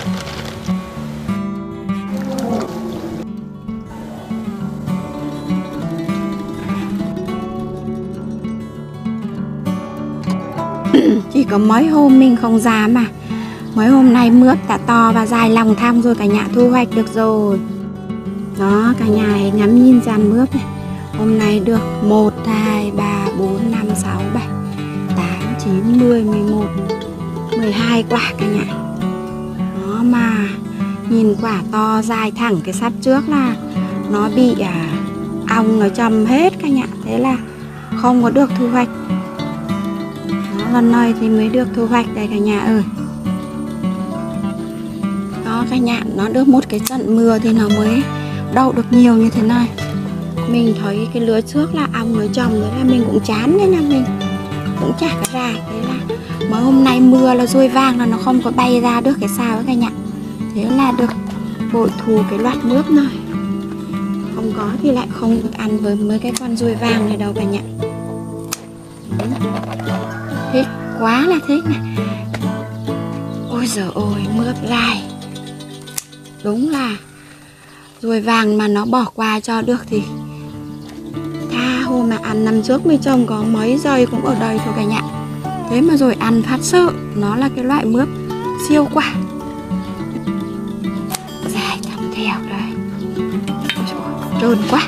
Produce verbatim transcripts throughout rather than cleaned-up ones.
Chỉ có mấy hôm mình không dám mà mấy hôm nay mướp đã to và dài lòng thăm rồi, cả nhà thu hoạch được rồi. Đó, cả nhà hãy ngắm nhìn dàn mướp này. Hôm nay được một, hai, ba, bốn, năm, sáu, bảy, tám, chín, mười, mười một, mười hai quả cả nhà. Đó mà nhìn quả to dài thẳng, cái sắp trước là nó bị à, ong nó chầm hết cả nhà. Thế là không có được thu hoạch. Đó, lần này thì mới được thu hoạch đây cả nhà ơi. Đó cả nhà, nó được một cái trận mưa thì nó mới đậu được nhiều như thế này. Mình thấy cái lứa trước là ong nó chồng, thế là mình cũng chán, nên là mình cũng chả có ra. Thế là mới hôm nay mưa là ruồi vàng là nó không có bay ra được cái sao ấy cả nhà. Thế là được bội thù cái loạt mướp này. Không có thì lại không được ăn với mấy cái con ruồi vàng này đâu cả nhà. Thích quá là thích này. Ôi giời ơi, mướp dài. Đúng là ruồi vàng mà nó bỏ qua cho được thì tha hôm mà ăn năm trước mới trồng có mấy giây cũng ở đây thôi cả nhà. Thế mà rồi ăn phát sợ. Nó là cái loại mướp siêu quả. Dài thăm theo đây. Trơn quá.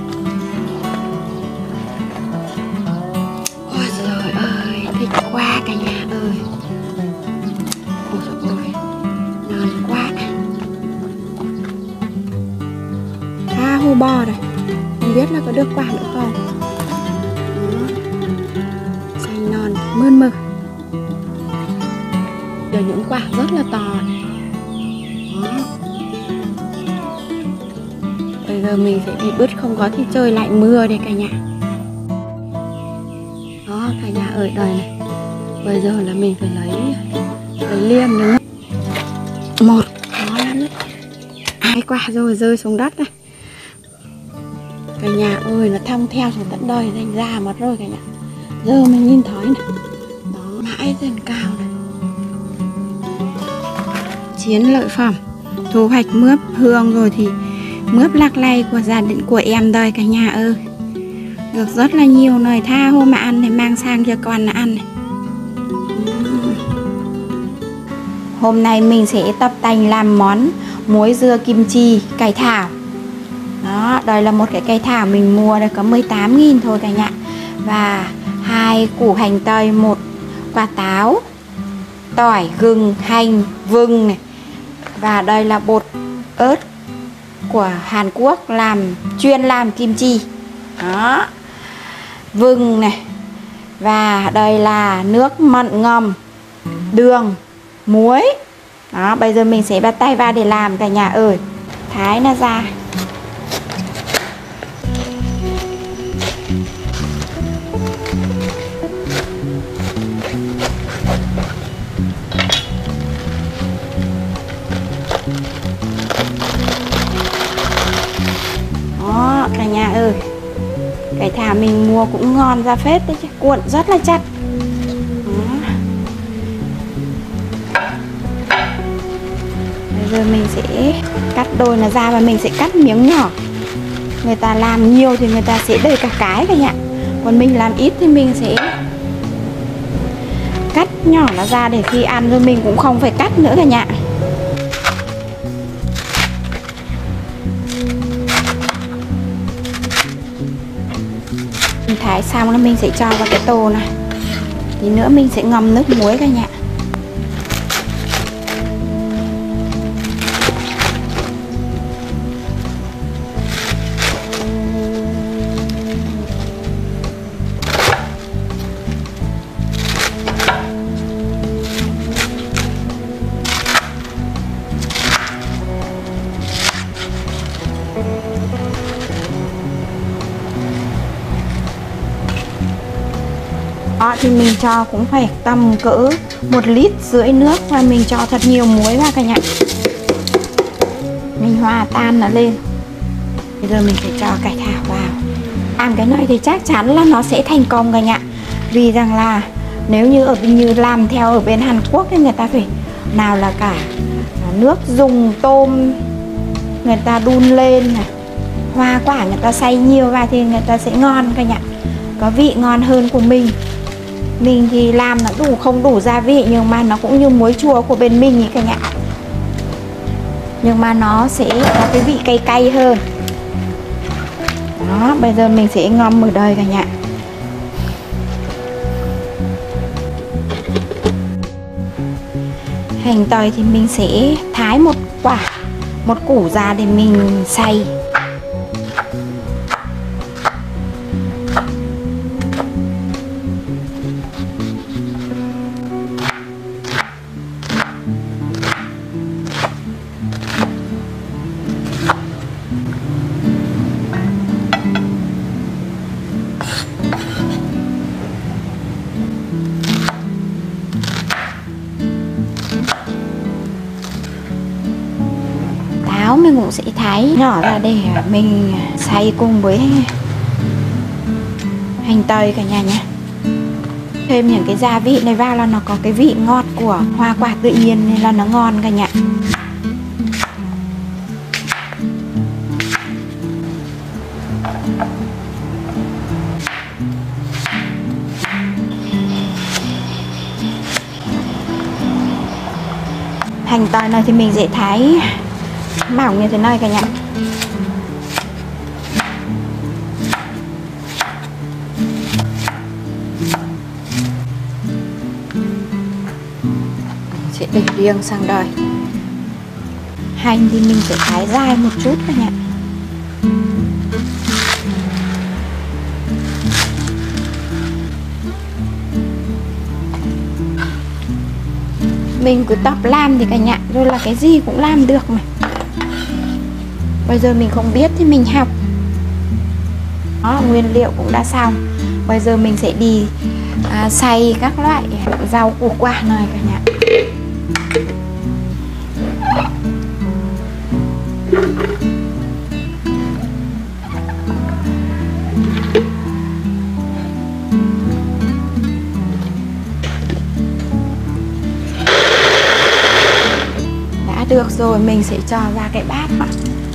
Ôi giời ơi, thích quá cả nhà ơi. Ôi giời ơi, ngon quá. Tha hồ bò đây. Không biết là có được quả nữa không. Đó. Xanh non mơn mơ. Được những quả rất là to. Đó. Bây giờ mình sẽ đi bứt, không có thì trời lại mưa đây cả nhà. Đó cả nhà ở đây này. Bây giờ là mình phải lấy lấy liềm nữa. Một, đó lắm đấy. Hai quả rồi rơi xuống đất này. Cả nhà ơi, nó thong theo xuống tận đời thành ra mất rồi cả nhà. Giờ mình nhìn thấy này. Đó, mãi dần cao này. Chiến lợi phẩm thu hoạch mướp hương rồi thì mướp lạc lay của gia đình của em đây cả nhà ơi. Được rất là nhiều này, tha hôm mà ăn thì mang sang cho con là ăn này. Hôm nay mình sẽ tập tành làm món muối dưa kim chi cải thảo. Đó, đây là một cái cây thảo mình mua đây có mười tám nghìn thôi cả nhà. Và hai củ hành tây, một quả táo, tỏi, gừng, hành, vừng này. Và đây là bột ớt của Hàn Quốc làm chuyên làm kim chi. Đó. Vừng này. Và đây là nước mận ngầm, đường, muối. Đó, bây giờ mình sẽ bắt tay vào để làm cả nhà ơi. Thái nó ra. Đó, cả nhà ơi. Cái thảo mình mua cũng ngon ra phết đấy chứ, cuộn rất là chặt. Đó. Bây giờ mình sẽ cắt đôi nó ra và mình sẽ cắt miếng nhỏ. Người ta làm nhiều thì người ta sẽ để cả cái cả nhà. Còn mình làm ít thì mình sẽ cắt nhỏ nó ra để khi ăn rồi mình cũng không phải cắt nữa cả nhà. Mình thái xong là mình sẽ cho vào cái tô này. Tí nữa mình sẽ ngâm nước muối cả nhà. Đó, thì mình cho cũng phải tầm cỡ một lít rưỡi nước và mình cho thật nhiều muối vào cả nhà. Mình hòa tan nó lên. Bây giờ mình sẽ cho cải thảo vào. Làm cái này thì chắc chắn là nó sẽ thành công cả nhà. Vì rằng là nếu như ở như làm theo ở bên Hàn Quốc thì người ta phải nào là cả nước dùng tôm người ta đun lên này, hoa quả người ta xay nhiều vào thì người ta sẽ ngon cả nhà, có vị ngon hơn của mình. Mình thì làm nó đủ không đủ gia vị nhưng mà nó cũng như muối chua của bên mình ý cả nhà, nhưng mà nó sẽ có cái vị cay cay hơn. Đó, bây giờ mình sẽ ngâm ở đây cả nhà. Hành tỏi thì mình sẽ thái một quả, một củ ra để mình xay. Táo mình cũng sẽ thái nhỏ ra để mình xay cùng với hành tây cả nhà nhé. Thêm những cái gia vị này vào là nó có cái vị ngọt của hoa quả tự nhiên nên là nó ngon cả nhà. Hành tỏi này thì mình sẽ thái mỏng như thế này cả nhà. Sẽ để riêng sang đây. Hành thì mình sẽ thái dài một chút cả nhà. Mình cứ tập làm thì cả nhà, rồi là cái gì cũng làm được mà. Bây giờ mình không biết thì mình học. Đó, nguyên liệu cũng đã xong. Bây giờ mình sẽ đi à, xay các loại rau củ quả này cả nhà. Đã được rồi, mình sẽ cho ra cái bát mà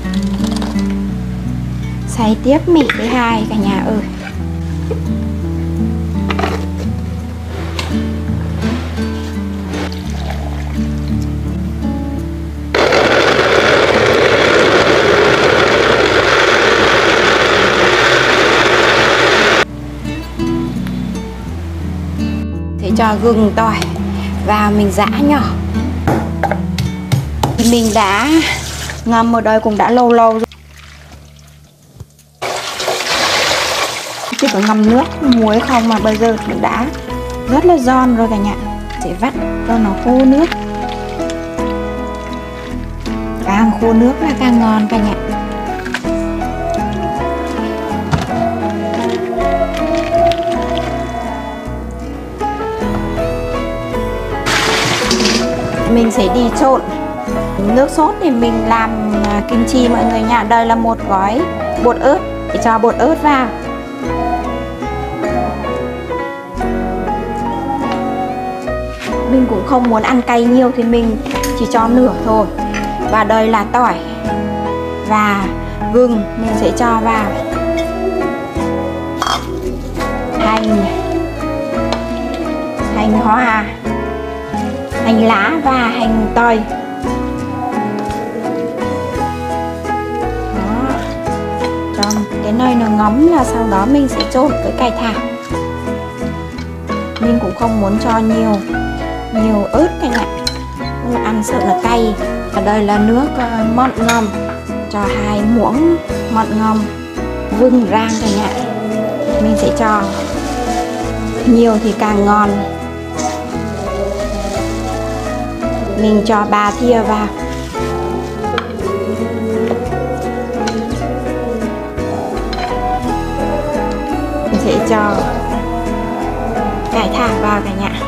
xay tiếp mì thứ hai cả nhà ơi. Sẽ cho gừng tỏi vào mình giã nhỏ. Mình đã ngâm ở đây cũng đã lâu lâu rồi. Chỉ có ngâm nước muối không mà bây giờ cũng đã rất là giòn rồi cả nhà. Sẽ vắt cho nó khô nước. Càng khô nước là càng ngon cả nhà. Mình sẽ đi trộn nước sốt thì mình làm kim chi mọi người nha. Đây là một gói bột ớt để cho bột ớt vào. Mình cũng không muốn ăn cay nhiều thì mình chỉ cho nửa thôi. Và đây là tỏi và gừng mình sẽ cho vào. Hành, hành hoa, hành lá và hành tỏi. Đó, cho cái nơi nó ngấm là sau đó mình sẽ trộn với cải thảo. Mình cũng không muốn cho nhiều nhiều ớt cả nhà, ăn sợ là cay. Ở đây là nước mận ngâm, cho hai muỗng mận ngâm vừng rang cả nhà. Mình sẽ cho nhiều thì càng ngon. Mình cho ba thìa vào. Mình sẽ cho cải thảo vào cả nhà.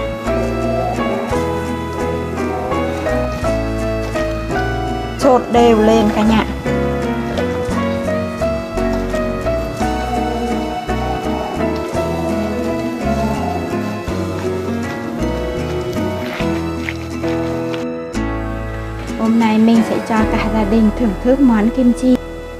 Trộn đều lên cả nhà. Hôm Hôm nay mình sẽ cho cả gia đình thưởng thức món kim chi.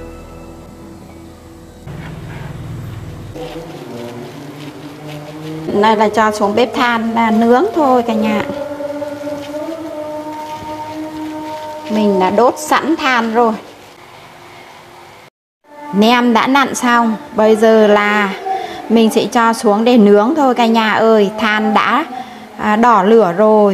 Đây là cho xuống bếp than là nướng thôi cả nhà. Mình đã đốt sẵn than rồi. Nem đã nặn xong, bây giờ là mình sẽ cho xuống để nướng thôi cả nhà ơi. Than đã à, đỏ lửa rồi.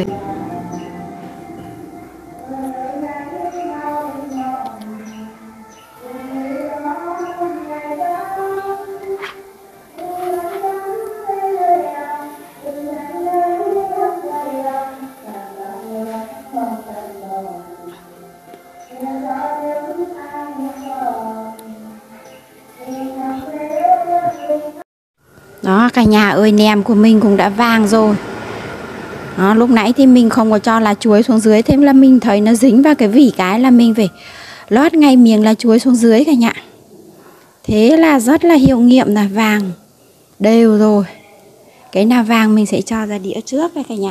Đó cả nhà ơi, nem của mình cũng đã vàng rồi. Đó, lúc nãy thì mình không có cho lá chuối xuống dưới, thêm là mình thấy nó dính vào cái vỉ cái là mình phải lót ngay miếng lá chuối xuống dưới cả nhà. Thế là rất là hiệu nghiệm là vàng đều rồi. Cái nào vàng mình sẽ cho ra đĩa trước đây cả nhà.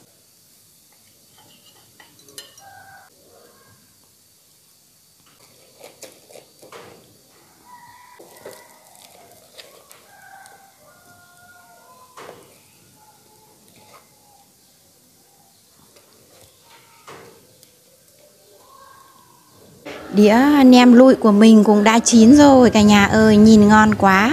Đĩa nem lụi của mình cũng đã chín rồi cả nhà ơi, nhìn ngon quá.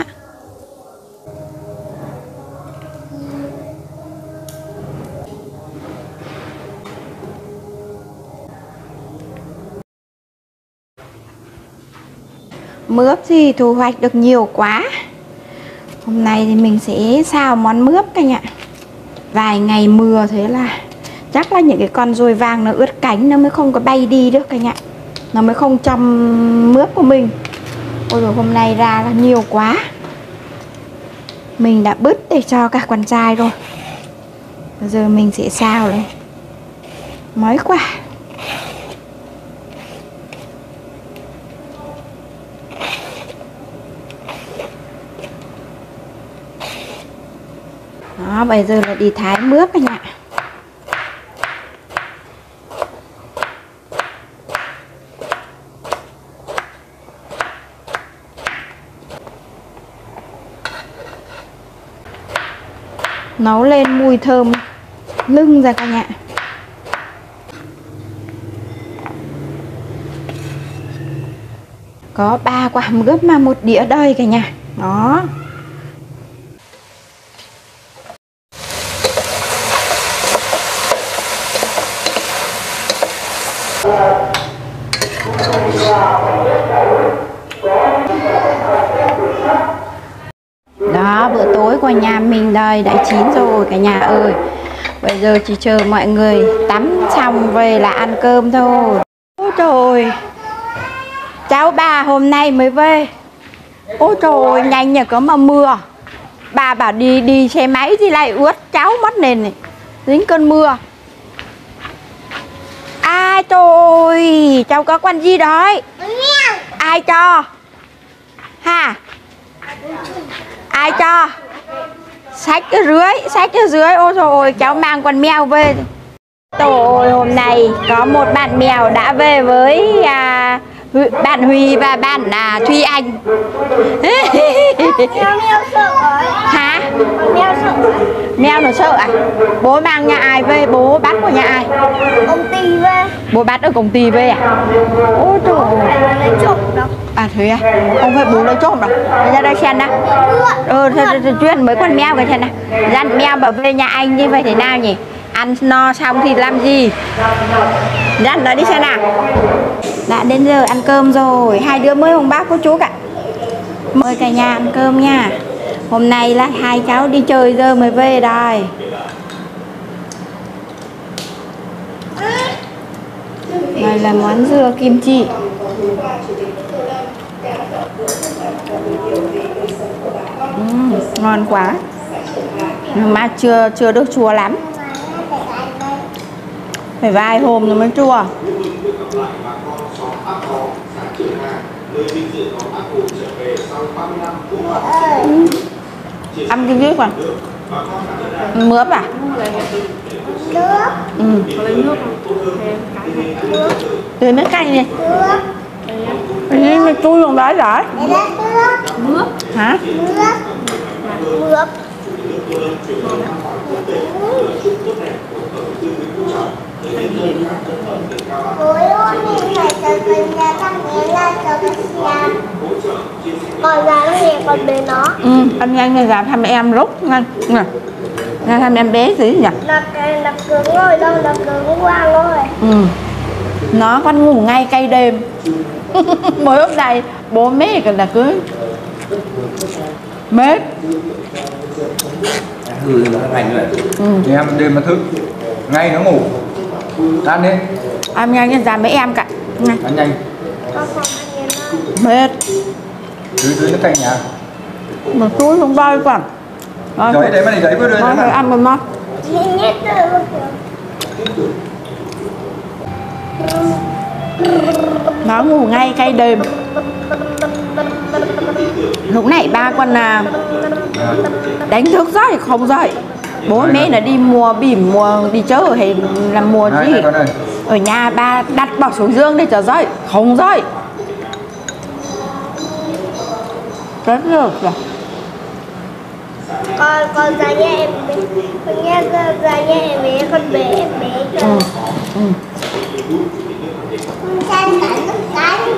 Mướp thì thu hoạch được nhiều quá. Hôm nay thì mình sẽ xào món mướp cả nhà. Vài ngày mưa thế là chắc là những cái con ruồi vàng nó ướt cánh nó mới không có bay đi được cả nhà. Nó mới không trong mướp của mình. Ôi rồi hôm nay ra là nhiều quá. Mình đã bứt để cho các con trai rồi. Bây giờ mình sẽ xào lên mấy quả. Đó, bây giờ là đi thái mướp cả nhà. Nấu lên mùi thơm lưng ra cả nhà. Có ba quả mướp mà một đĩa đầy cả nhà. Đó. Đó, bữa tối của nhà mình đây đã chín rồi cả nhà ơi. Bây giờ chỉ chờ mọi người tắm xong về là ăn cơm thôi. Ôi trời, cháu bà hôm nay mới về. Ôi trời, nhanh nhờ có mà mưa. Bà bảo đi đi xe máy thì lại ướt cháu mất nền này. Dính cơn mưa. Ai trời, cháu có con gì đấy? Ai cho? Ha? Ai cho? Xách ở dưới, xách ở dưới. Ôi rồi cháu mang con mèo về. Trời, hôm nay có một bạn mèo đã về với à, bạn Huy và bạn à, Thúy Anh. Mèo sợ hả? Mèo sợ. Mèo nó sợ à? Bố mang nhà ai về? Bố bắt của nhà ai? Công ty về. Bố bắt ở công ty về à? Ôi trời. Lấy trộm đâu? À thế à? Không phải bố lấy trộm đâu. Ra đây xem nào. Ừ, chuyên mới con mèo cái xem nào. Dặn mèo bảo về nhà anh như vậy thế nào nhỉ? Ăn no xong thì làm gì? Dặn nó đi xem nào. Đã đến giờ ăn cơm rồi. Hai đứa mới ông bác cô chú cả. Mời cả nhà ăn cơm nha. Hôm nay là hai cháu đi chơi giờ mới về đây. Đây là món dưa kim chi. uhm, Ngon quá. Mà chưa chưa được chua lắm. Phải vài hôm rồi mới chua. uhm. Ăn cái gì mà mướp à? Nước. Ừ. Nước. Tưới nước canh đi. Đi mày chui xuống đấy rồi. Mướp. Hả? Mướp. Ôi ôi, mình phải chờ mình ra thằng bé là chờ cái xem. Còn dám thì còn bé nó. Ừ, anh nhanh này làm thăm em lúc nhanh nè. Nhanh thăm em bé gì nhỉ? Nó nó cứng rồi đâu, nó cứng quang rồi. Ừ. Nó con ngủ ngay cay đêm. Mới hôm nay bố mẹ còn là cứ mệt. Hư nó thành rồi. Ừ. Em đêm mà thức ngay nó ngủ. Ăn đi. Ăn nhanh nhanh ra mấy em cả. Nhanh. Ăn nhanh. Con không ăn nhìn đâu. Mệt. Dưới dưới nó canh nhà. Mà túi không bay còn. Giấy đấy mà này giấy vừa đưa Thôi mà. ăn một món. Nhìn nhét rồi. Nó ngủ ngay cay đêm. Lúc này ba con là đánh thức dậy không dậy. Bố mẹ là đi mua bỉm mua đi chơi hay làm mua gì ở nhà ba đặt bỏ xuống giường để cho dậy không dậy. Rất được rồi. Con con ra nhà em bé, con nghe ra, ra nhà em bé, con bé em bé chưa? Ừ. Ừ. Con chan cả nước canh.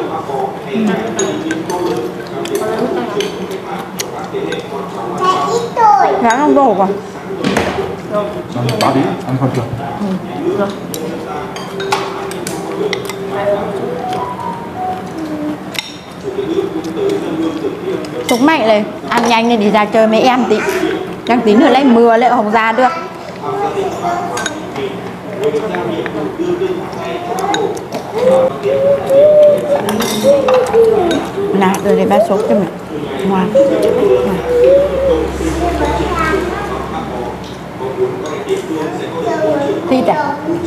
Thế ít tuổi. Ráng không đổ còn. Ăn báo đi, ăn không chưa? Ừ. Chúng mày này ăn nhanh nên đi ra chơi mấy em tí. Đang tí nữa lấy mưa lại không ra được. Nè, rồi để ba sốt cho mày. Ngoan. Thịt à?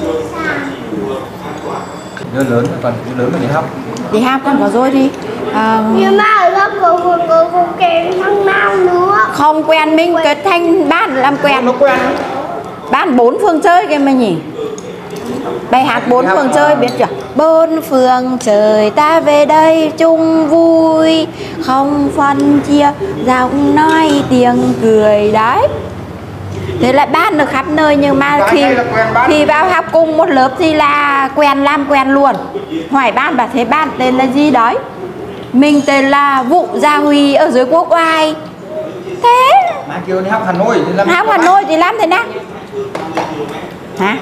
Đứa lớn còn đứa lớn mà đi học. Đi học còn có rồi đi. À, Nhưng mà ở đó cô cô cô cô kèm thằng nào nữa. không quen mình kết thành bạn làm quen. Nó quen. Bạn bốn phương chơi kìa mày nhỉ. Bài hát bốn phương chơi biết chưa? Bốn phương trời ta về đây chung vui, không phân chia giọng nói tiếng cười đấy. Thế là bạn được khắp nơi nhưng mà khi khi vào học cùng một lớp thì là quen làm quen luôn. Hỏi bạn bảo thế bạn tên là gì đấy? Mình tên là Vũ Gia Huy ở dưới Quốc Oai. Thế Mà kêu đi học Hà Nội thì làm học Hà Nội thì làm thế nào? Hả?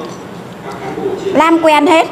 Làm quen hết.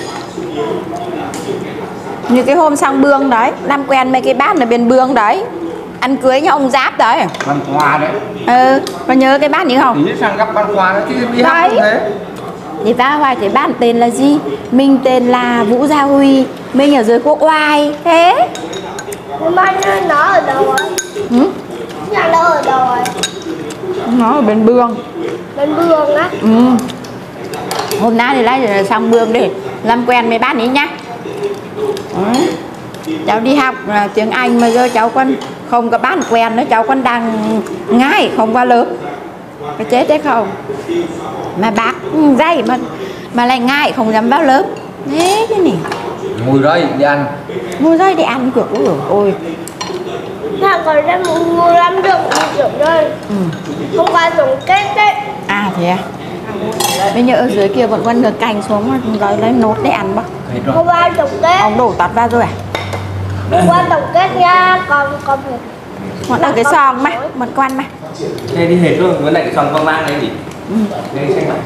Như cái hôm sang Bương đấy, làm quen mấy cái bác ở bên Bương đấy, ăn cưới nhà ông Giáp đấy. Văn Khoa đấy. Ừ, có nhớ cái bác ấy không? Tí sang gặp Văn Khoa đấy chứ đi học Đấy. cũng thế. Thì ta hỏi thế bạn tên là gì? Mình tên là Vũ Gia Huy, mình ở dưới Quốc Oai. Thế Nhưng mà nó ở đâu rồi? ừ? Nhà nó ở đâu rồi? Nó ở bên Bương. Bên Bương á. Ừ. Hôm nay thì lại sang Bương để làm quen mấy bác ấy nhá. Ừ. Cháu đi học là tiếng Anh mà giờ cháu con không có bạn quen nữa, cháu con đang ngại không vào lớp. Cái chết đấy không? Mà bác dạy mà mà lại ngại không dám vào lớp. Thế thế này. Ngồi đây đi ăn. Ngồi đây để ăn kiểu ôi ôi. Thằng còn ra mua lắm được đi được rồi. Ừ. Hôm qua dùng kết đấy. À thế à? Bây giờ ở dưới kia vẫn còn được cành xuống rồi lấy nốt để ăn bác. Hết rồi. Hôm qua tổng kết. Ông đổ tạt ra rồi à? Hôm qua tổng kết nha, còn còn phải. Vẫn ở cái sòn mà, vẫn quan mà. Thế đi hết luôn, vấn đề cái son con mang đây gì? Ừ. Đây xanh mặt.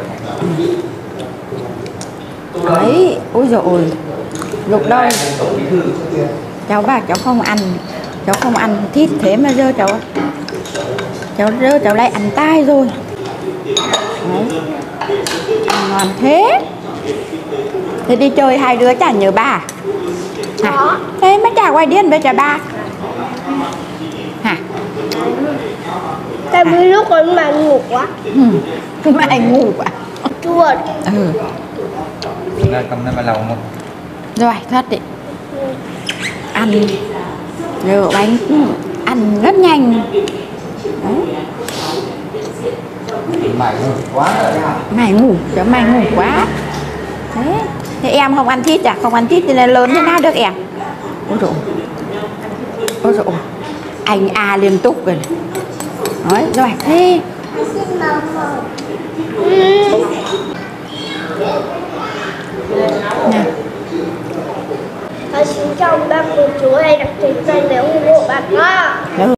Đấy, ôi dồi ôi. Lúc đâu Tổng bí thư. cháu bảo cháu không ăn, cháu không ăn thịt thế mà giờ cháu cháu giờ cháu lại ăn tai rồi. Đấy. Ăn ngon thế. Thế đi chơi hai đứa chả nhớ bà hả? Có. Thế mà chả quay điên với chả bà hả? Tại vì lúc con mà ngủ quá. Ừ. Mà anh ngủ quá. Chuột. Ừ. Là cầm này mà lầu một. Rồi thật đấy. Ăn rượu bánh ăn rất nhanh. Đấy. Mày quá rồi. Mày ngủ, cháu mày ngủ quá. Thế Thế em không ăn thịt à? Không ăn thịt thì là lớn thế nào được em? Ôi dồi ôi dồi anh à liên tục rồi này. Nói giỏi thế. Xin màu màu. Nào. Xin chào ba cô chú hay đặc biệt là nếu ủng hộ bạn nhá.